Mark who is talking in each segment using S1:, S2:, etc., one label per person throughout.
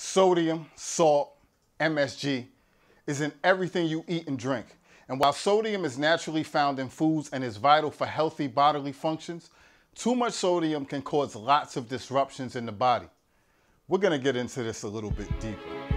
S1: Sodium, salt, MSG is in everything you eat and drink. And while sodium is naturally found in foods and is vital for healthy bodily functions, too much sodium can cause lots of disruptions in the body. We're going to get into this a little bit deeper.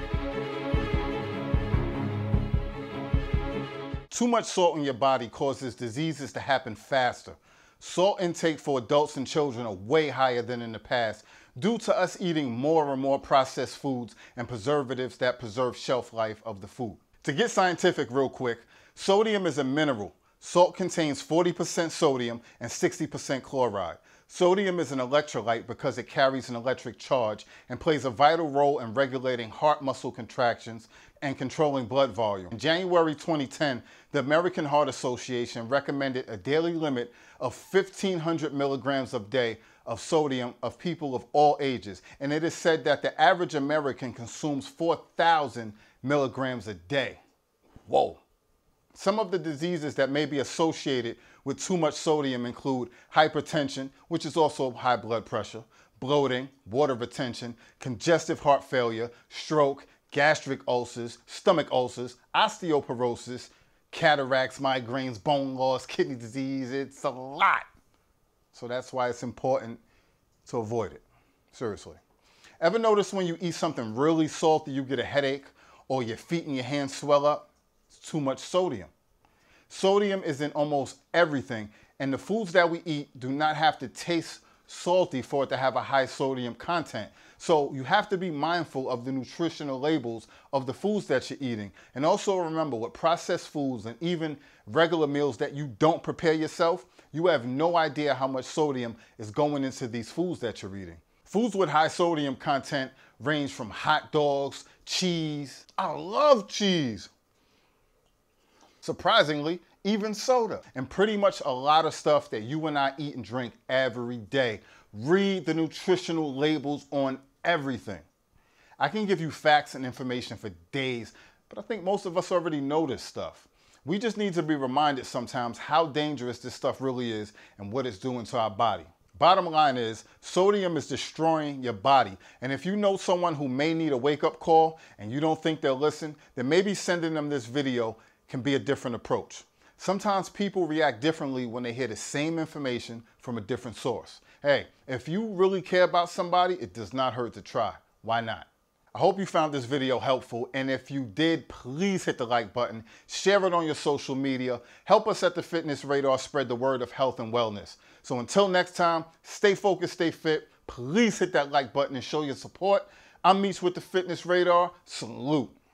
S1: Too much salt in your body causes diseases to happen faster. Salt intake for adults and children are way higher than in the past due to us eating more and more processed foods and preservatives that preserve shelf life of the food. To get scientific real quick, sodium is a mineral. Salt contains 40% sodium and 60% chloride. Sodium is an electrolyte because it carries an electric charge and plays a vital role in regulating heart muscle contractions and controlling blood volume. In January 2010, the American Heart Association recommended a daily limit of 1,500 milligrams a day of sodium of people of all ages. And it is said that the average American consumes 4,000 milligrams a day. Whoa. Some of the diseases that may be associated with too much sodium include hypertension, which is also high blood pressure, bloating, water retention, congestive heart failure, stroke, gastric ulcers, stomach ulcers, osteoporosis, cataracts, migraines, bone loss, kidney disease. It's a lot. So that's why it's important to avoid it. Seriously. Ever notice when you eat something really salty, you get a headache or your feet and your hands swell up? It's too much sodium. Sodium is in almost everything, and the foods that we eat do not have to taste salty for it to have a high sodium content. So you have to be mindful of the nutritional labels of the foods that you're eating. And also remember, with processed foods and even regular meals that you don't prepare yourself, you have no idea how much sodium is going into these foods that you're eating. Foods with high sodium content range from hot dogs, cheese. I love cheese. Surprisingly, even soda, and pretty much a lot of stuff that you and I eat and drink every day. Read the nutritional labels on everything. I can give you facts and information for days, but I think most of us already know this stuff. We just need to be reminded sometimes how dangerous this stuff really is and what it's doing to our body. Bottom line is, sodium is destroying your body. And if you know someone who may need a wake-up call and you don't think they'll listen, then maybe sending them this video can be a different approach. Sometimes people react differently when they hear the same information from a different source. Hey, if you really care about somebody, it does not hurt to try. Why not? I hope you found this video helpful, and if you did, please hit the like button, share it on your social media, help us at the Fitness Radar spread the word of health and wellness. So until next time, stay focused, stay fit, please hit that like button and show your support. I'm Meech with the Fitness Radar. Salute.